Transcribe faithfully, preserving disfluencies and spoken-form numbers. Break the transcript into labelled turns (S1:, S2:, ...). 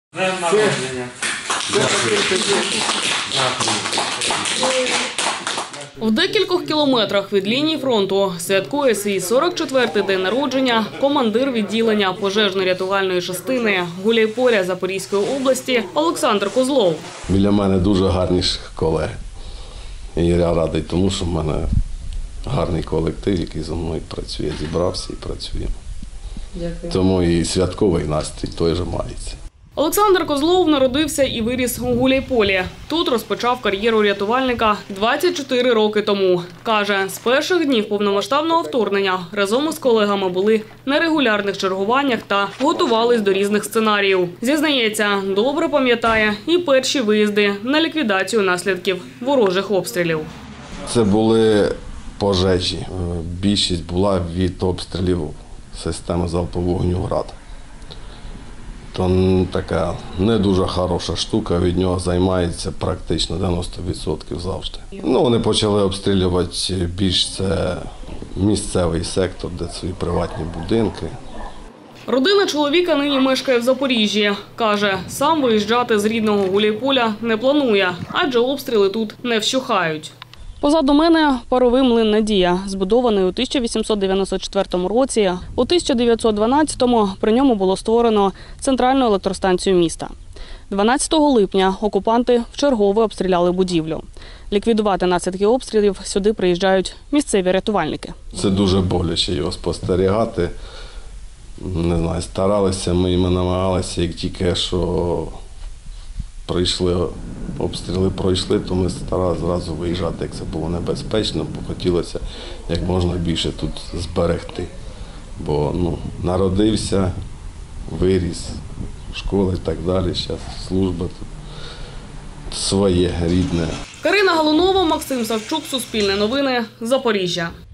S1: В декількох кілометрах від лінії фронту святкує свій сорок четвертий день народження командир відділення пожежно-рятувальної частини Гуляйполя Запорізької області Олександр Козлов.
S2: Біля мене дуже гарні колеги. І я радий тому, що в мене гарний колектив, який зі мною працює, зібрався і працює. Дякую. Тому і святковий настрій той же мається.
S1: Олександр Козлов народився і виріс у Гуляйполі. Тут розпочав кар'єру рятувальника двадцять чотири роки тому. Каже, з перших днів повномасштабного вторгнення разом із колегами були на регулярних чергуваннях та готувались до різних сценаріїв. Зізнається, добре пам'ятає і перші виїзди на ліквідацію наслідків ворожих обстрілів.
S2: Це були пожежі. Більшість була від обстрілів системи залпового вогню «Град». То така не дуже хороша штука, від нього займається практично дев'яносто відсотків завжди. Ну, вони почали обстрілювати більш це місцевий сектор, де свої приватні будинки.
S1: Родина чоловіка нині мешкає в Запоріжжі. Каже, сам виїжджати з рідного Гуляйполя не планує, адже обстріли тут не вщухають. Позаду мене паровий млин «Надія», збудований у тисяча вісімсот дев'яносто четвертому році. У тисяча дев'ятсот дванадцятому при ньому було створено центральну електростанцію міста. дванадцятого липня окупанти вчергове обстріляли будівлю. Ліквідувати наслідки обстрілів сюди приїжджають місцеві рятувальники.
S2: Це дуже боляче його спостерігати. Не знаю, старалися ми, ми намагалися, як тільки що прийшли, обстріли пройшли, то ми старалися зразу виїжджати, як це було небезпечно, бо хотілося як можна більше тут зберегти. Бо ну, народився, виріс, школа і так далі, зараз служба тут своє, рідне.
S1: Карина Галунова, Максим Савчук, Суспільне новини, Запоріжжя.